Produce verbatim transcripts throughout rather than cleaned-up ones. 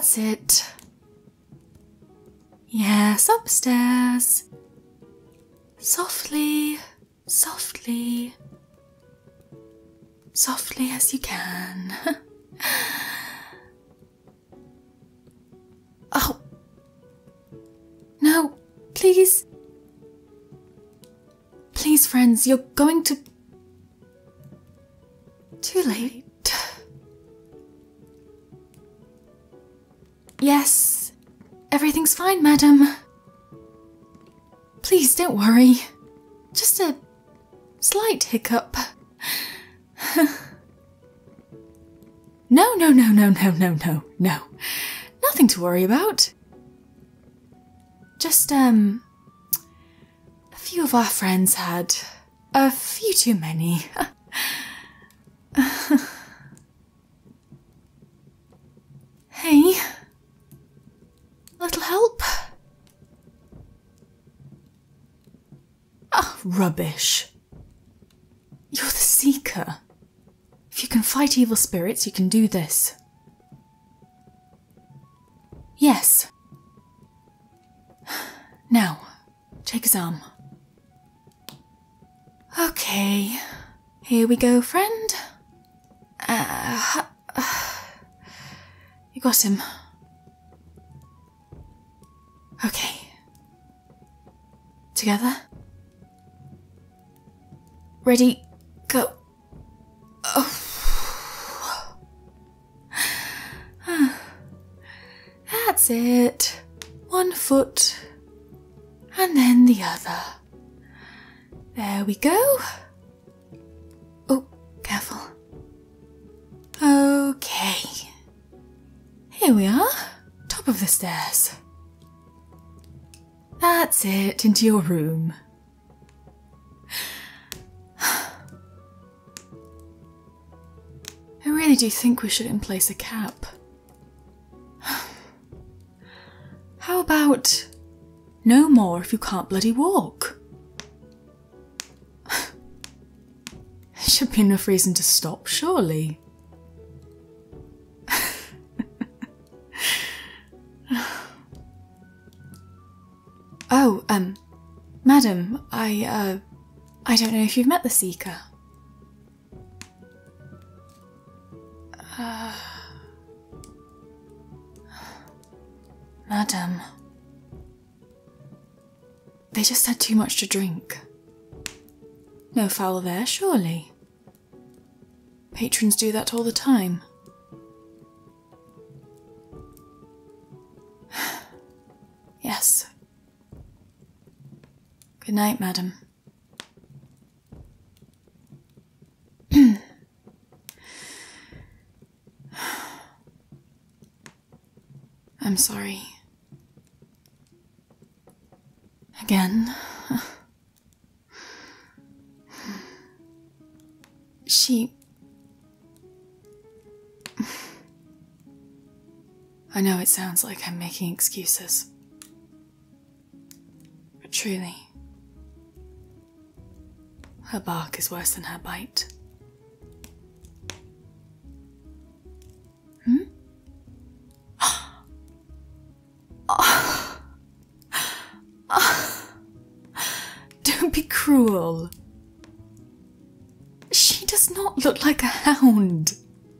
That's it. Yes, upstairs. Softly, softly. Softly as you can. Oh. No, please. Please, friends, you're going to... Too late. Yes, everything's fine, madam. Please don't worry. Just a slight hiccup. No, no, no, no, no, no, no, no. Nothing to worry about. Just, um... a few of our friends had a few too many. Hey? Little help? Oh, rubbish. You're the Seeker. If you can fight evil spirits, you can do this. Yes. Now, take his arm. Okay. Here we go, friend. Uh, you got him. Okay. Together. Ready, go. Oh. That's it. One foot, and then the other. There we go. Oh, careful. Okay. Here we are, top of the stairs. That's it, into your room. I really do think we should place a cap. How about no more if you can't bloody walk? Should be enough reason to stop, surely. Oh, um, madam, I, uh, I don't know if you've met the Seeker. Uh, madam. They just had too much to drink. No foul there, surely. Patrons do that all the time. Yes. Good night, madam. I'm sorry. Again. She... I know it sounds like I'm making excuses. But truly, her bark is worse than her bite. Hmm? Oh. Oh. Don't be cruel. She does not look like a hound.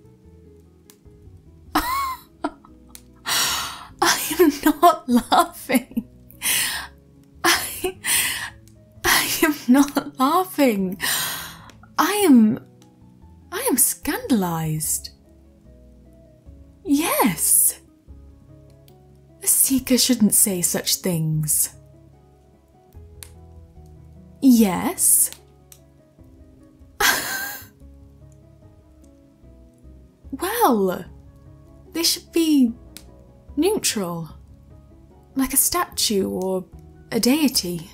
I am not laughing. I, I am not laughing. I am, I am scandalized. Yes. A Seeker shouldn't say such things. Yes. Well, they should be neutral, like a statue or a deity.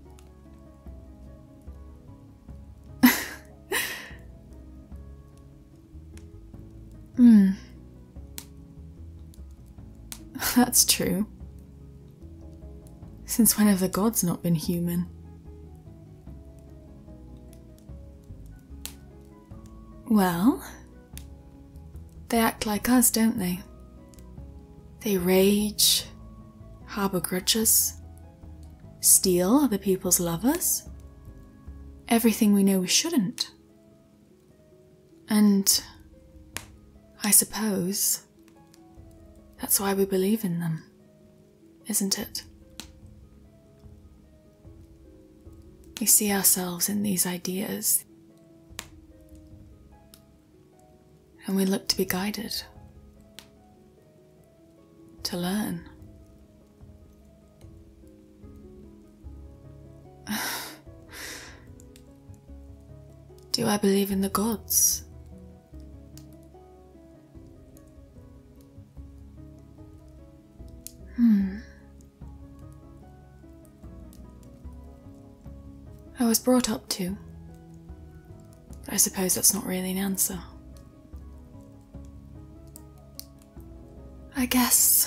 Hmm. That's true. Since when have the gods not been human? Well, they act like us, don't they? They rage, harbour grudges, steal other people's lovers. Everything we know we shouldn't. And I suppose that's why we believe in them, isn't it? We see ourselves in these ideas, and we look to be guided, to learn. Do I believe in the gods? Hmm. I was brought up to, but I suppose that's not really an answer. I guess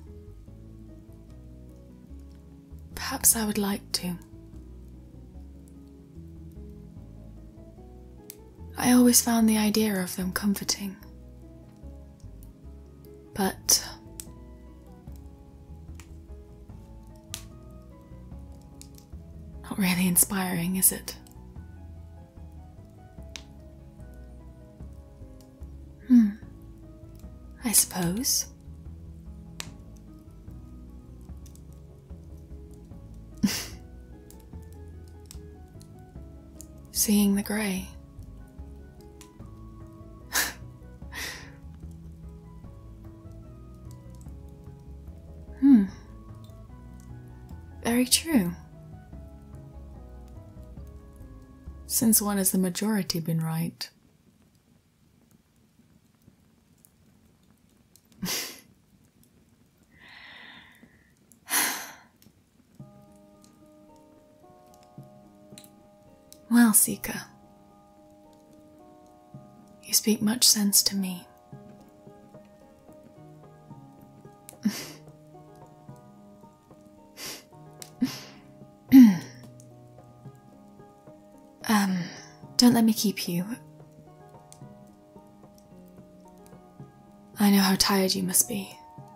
perhaps I would like to. I always found the idea of them comforting, but not really inspiring, is it? Hmm, I suppose. Seeing the grey. Hmm. Very true. Since when has the majority been right? Well, Seeker, you speak much sense to me. um, don't let me keep you. I know how tired you must be.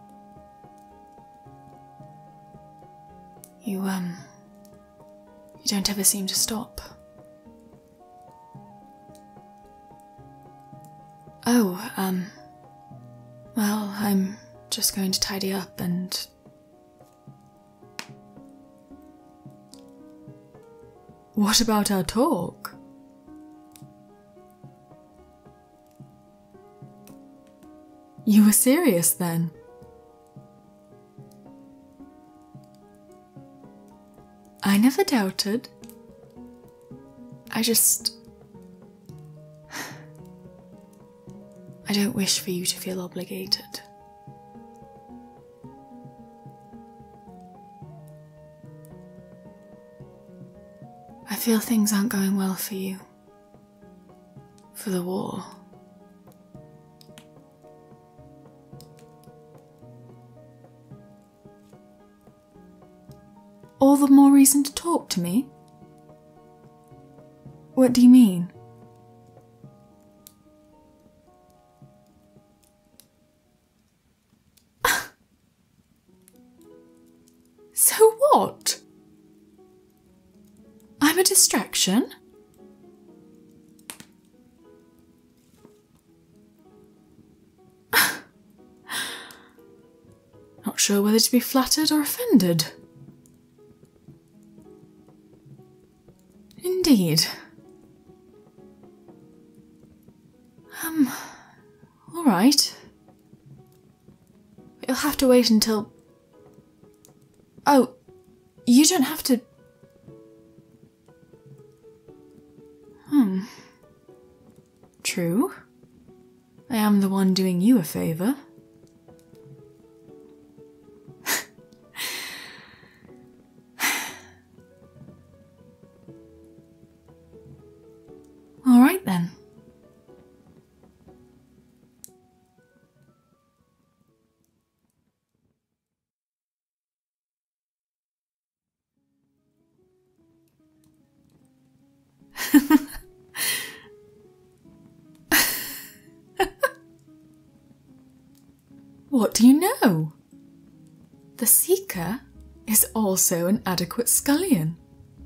You, um, you don't ever seem to stop. Oh, um, well, I'm just going to tidy up and... What about our talk? You were serious then? I never doubted. I just... I don't wish for you to feel obligated. I feel things aren't going well for you. For the war. All the more reason to talk to me? What do you mean? So what? I'm a distraction? Not sure whether to be flattered or offended. Indeed. Um, alright. You'll have to wait until... Oh, you don't have to... Hmm. True. I am the one doing you a favour. Alright then. What do you know? The seeker is also an adequate scullion.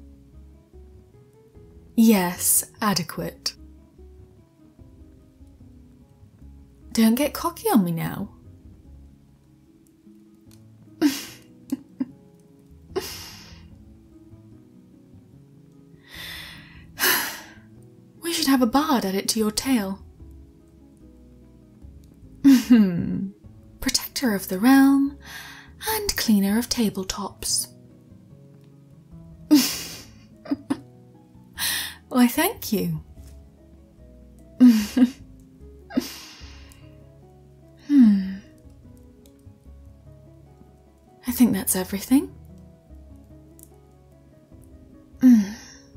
Yes, adequate. Don't get cocky on me now. We should have a bard add it to your tale. Protector of the realm and cleaner of tabletops. Why, thank you. Hmm. I think that's everything. Mm.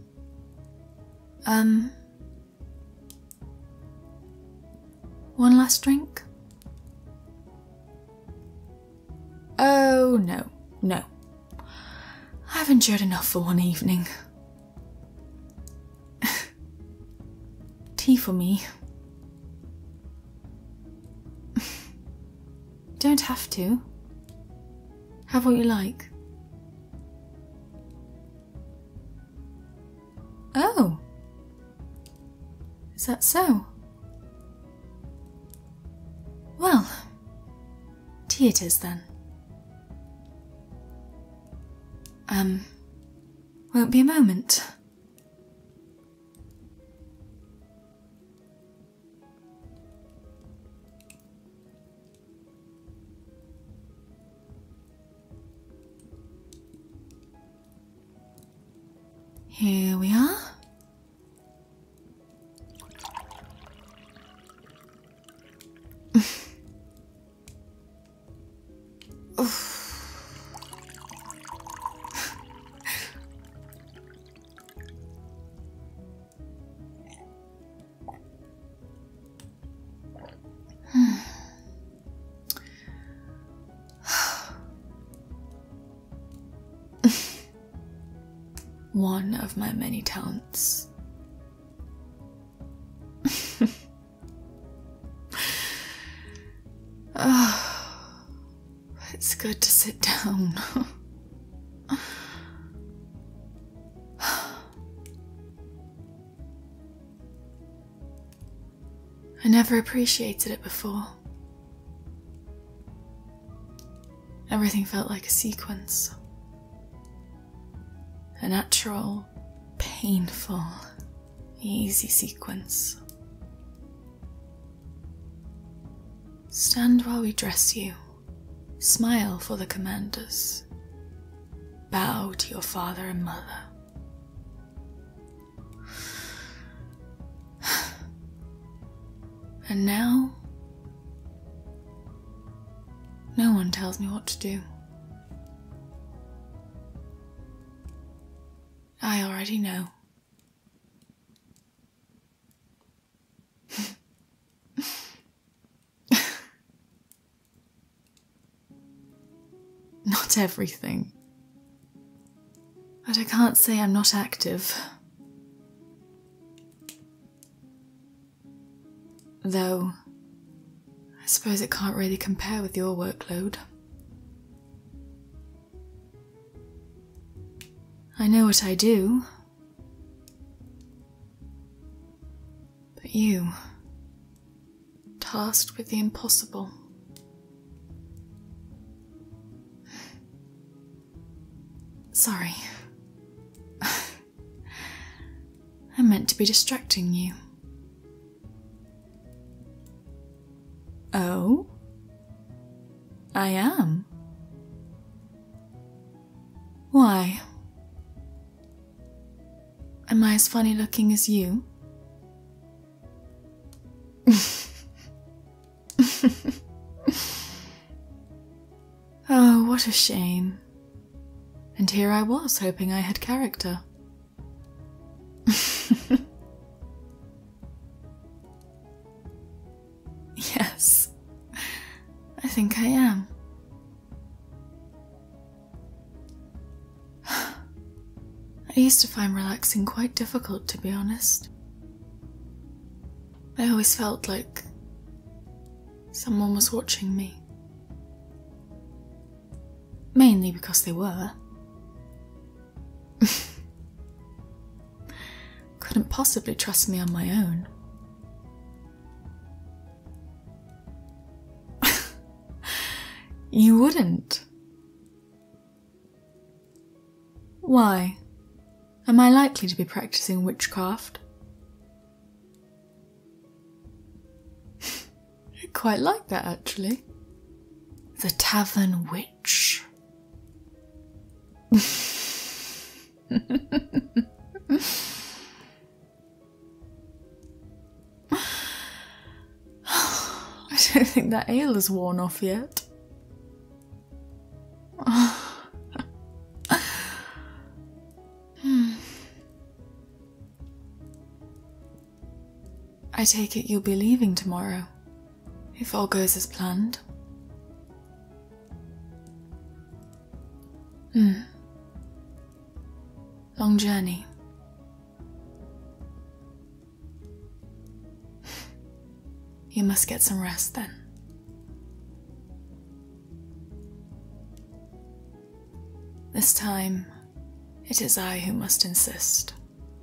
Um. One last drink? Oh, no, no. I've endured enough for one evening. Tea for me. Don't have to. Have what you like. Oh. Is that so? Well, tea it is then. Um, won't be a moment. Here we are. One of my many talents. Oh, it's good to sit down. I never appreciated it before. Everything felt like a sequence. A natural, painful, easy sequence. Stand while we dress you. Smile for the commanders. Bow to your father and mother. And now, no one tells me what to do. I already know. Not everything. But I can't say I'm not active. Though, I suppose it can't really compare with your workload. I know what I do. But you, tasked with the impossible. Sorry. I meant to be distracting you. Oh? I am? Why? Am I as funny looking as you? Oh, what a shame. And here I was, hoping I had character. Yes, I think I am. I used to find relaxing quite difficult, to be honest. I always felt like someone was watching me. Mainly because they were. Couldn't possibly trust me on my own. You wouldn't? Why? Am I likely to be practicing witchcraft? I quite like that, actually. The Tavern Witch. I don't think that ale has worn off yet. hmm. I take it you'll be leaving tomorrow, if all goes as planned. Hmm. Long journey. You must get some rest then. This time, it is I who must insist.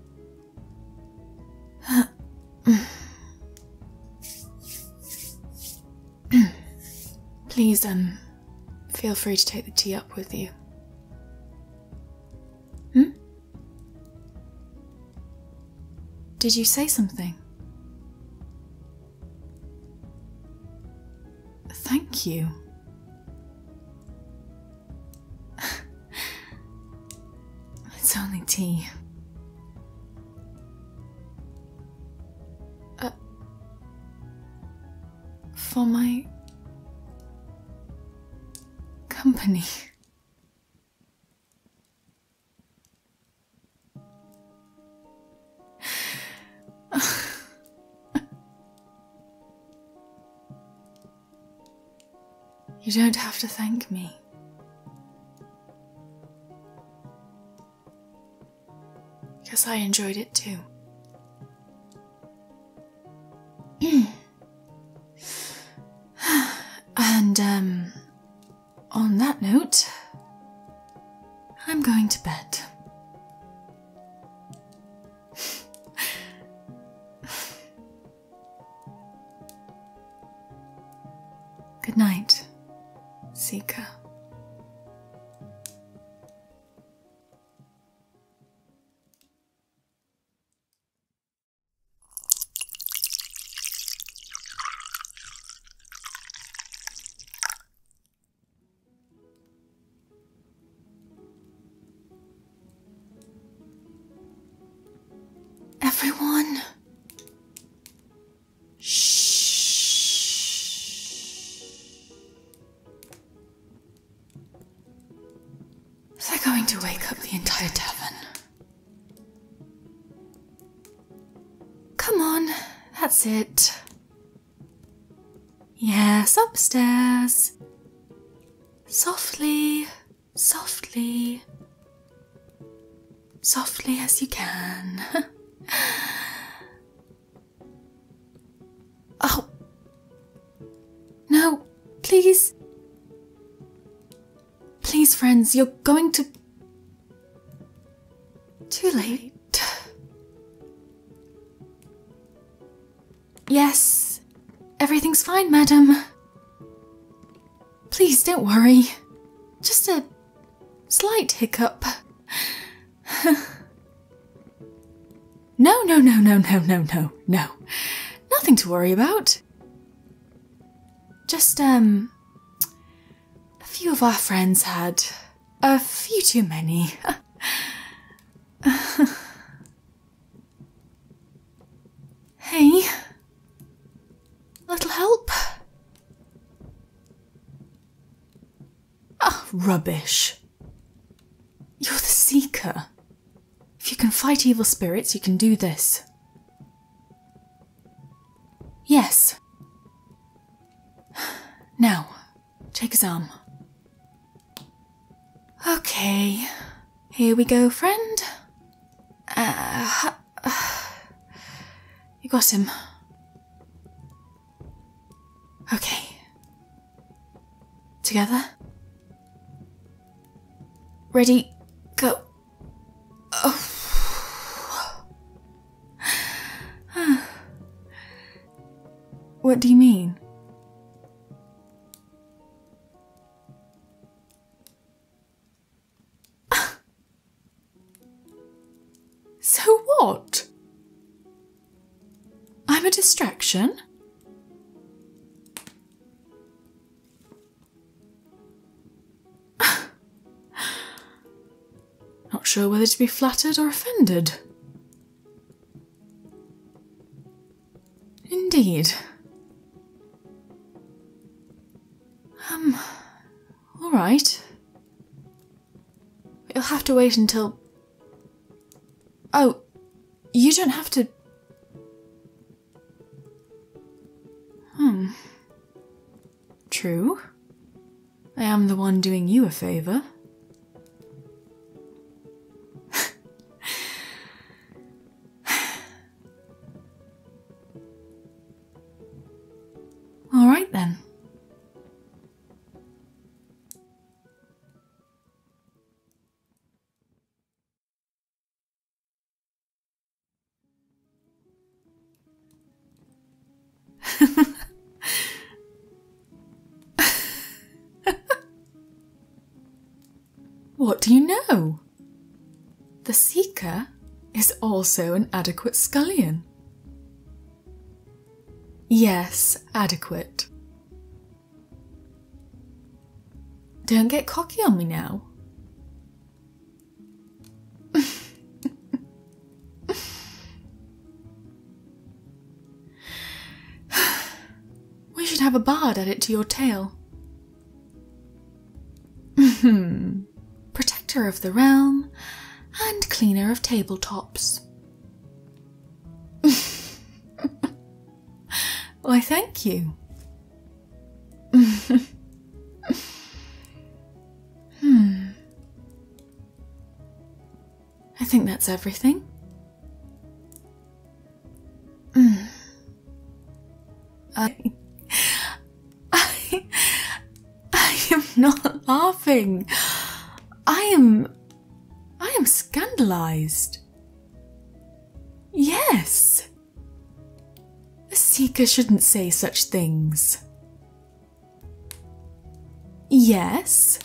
Please, um, feel free to take the tea up with you. Hmm? Did you say something? Thank you. It's only tea. Uh, for my company. You don't have to thank me. Because I enjoyed it too. And, um, on that note, I'm going to bed. Good night, Seeker. Everyone. They're going to wake up the entire tavern. Come on, that's it. Yes, upstairs. Softly, softly. Softly as you can. Oh. No, please. Please, friends, you're going to... Too late. Yes, everything's fine, madam. Please, don't worry. Just a slight hiccup. No, no, no, no, no, no, no, no. Nothing to worry about. Just, um... a few of our friends had a few too many. Hey? Little help? Oh, rubbish. You're the Seeker. If you can fight evil spirits, you can do this. Yes. Now, take his arm. Okay, here we go, friend. Uh, you got him. Okay. Together. Ready, go. Oh. What do you mean? So what? I'm a distraction? Not sure whether to be flattered or offended. Indeed. Um, alright. You'll have to wait until... Oh, you don't have to... Hmm. True. I am the one doing you a favour. Alright then. What do you know? The Seeker is also an adequate scullion. Yes, adequate. Don't get cocky on me now. We should have a bard add it to your tale. Protector of the realm and cleaner of tabletops. Why, thank you. Hmm. I think that's everything. Mm. I, I, I am not laughing. I am, I am scandalized. Yes. A Seeker shouldn't say such things. Yes.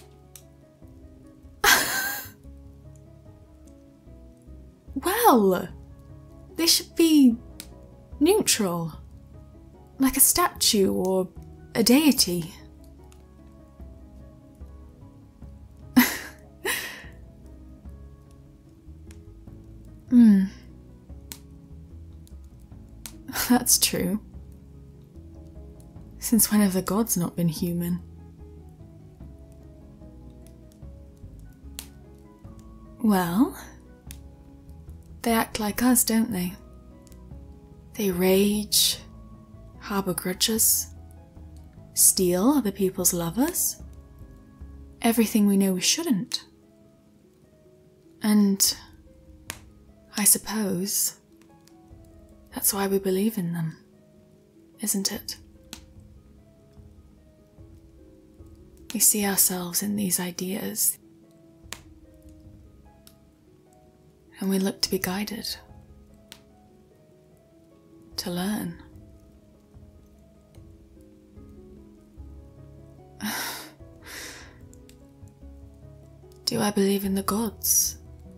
Well, they should be neutral, like a statue or a deity. Hmm. That's true. Since when have the gods not been human? Well, they act like us, don't they? They rage, harbour grudges, steal other people's lovers, everything we know we shouldn't. And I suppose that's why we believe in them, isn't it? We see ourselves in these ideas, and we look to be guided, to learn. Do I believe in the gods?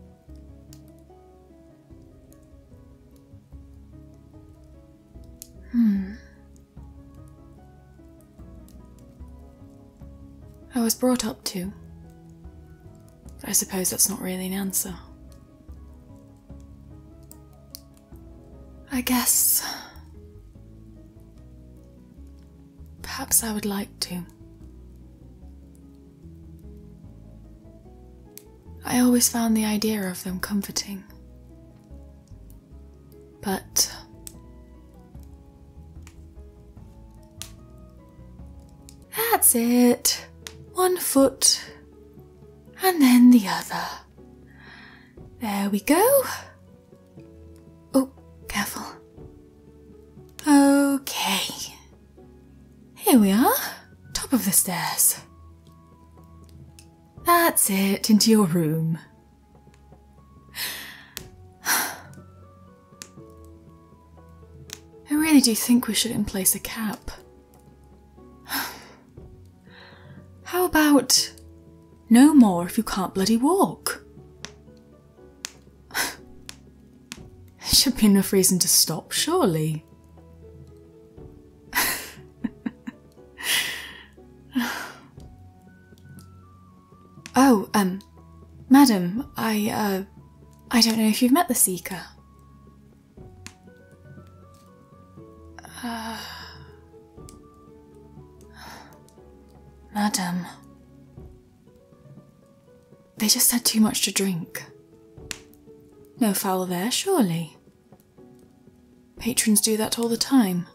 Hmm. I was brought up to, but I suppose that's not really an answer. I guess perhaps I would like to. I always found the idea of them comforting, but that's it. One foot and then the other. There we go. Oh, careful. Okay. Here we are, top of the stairs. That's it, into your room. I really do think we should in place a cap. How about no more if you can't bloody walk? Should be enough reason to stop, surely. Oh, um, madam, I, uh, I don't know if you've met the Seeker. Uh, madam. They just had too much to drink. No foul there, surely. Patrons do that all the time.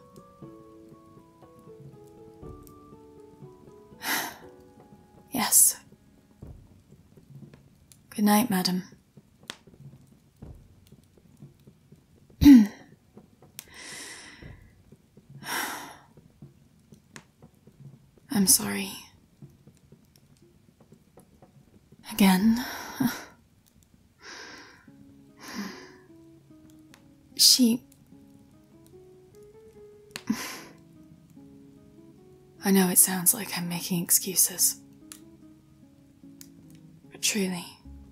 Yes. Good night, madam. I'm sorry. Again. She... I know it sounds like I'm making excuses. But truly,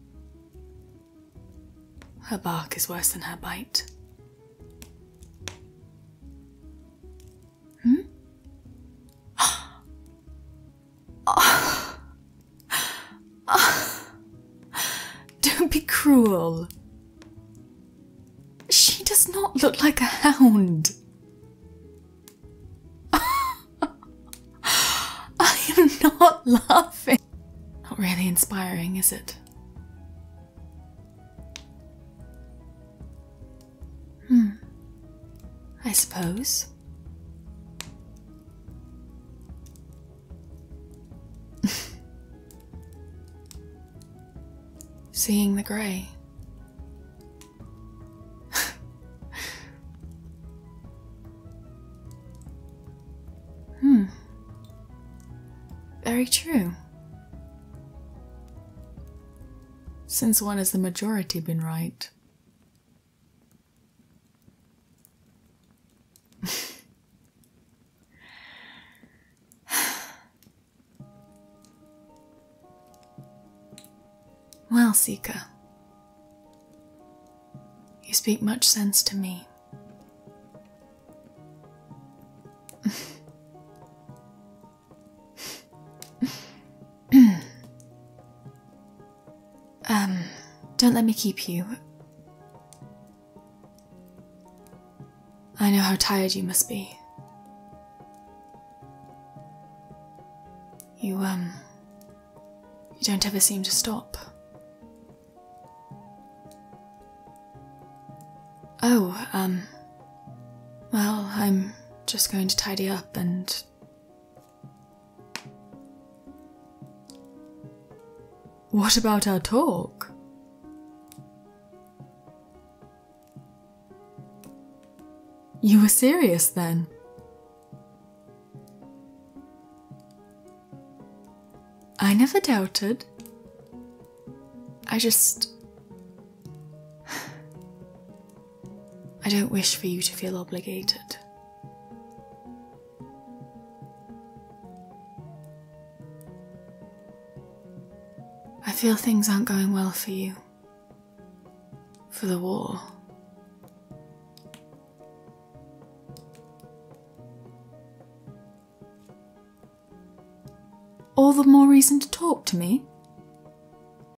her bark is worse than her bite. Hmm? Don't be cruel. She does not look like a hound. I am not laughing. Not really inspiring, is it? Hmm. I suppose. Seeing the grey. Hmm. Very true. Since when has the majority been right? Well, Seeker, you speak much sense to me. um, don't let me keep you. I know how tired you must be. You, um, you don't ever seem to stop. Oh, um, well, I'm just going to tidy up and... What about our talk? You were serious then? I never doubted. I just... I don't wish for you to feel obligated. I feel things aren't going well for you. For the war. All the more reason to talk to me?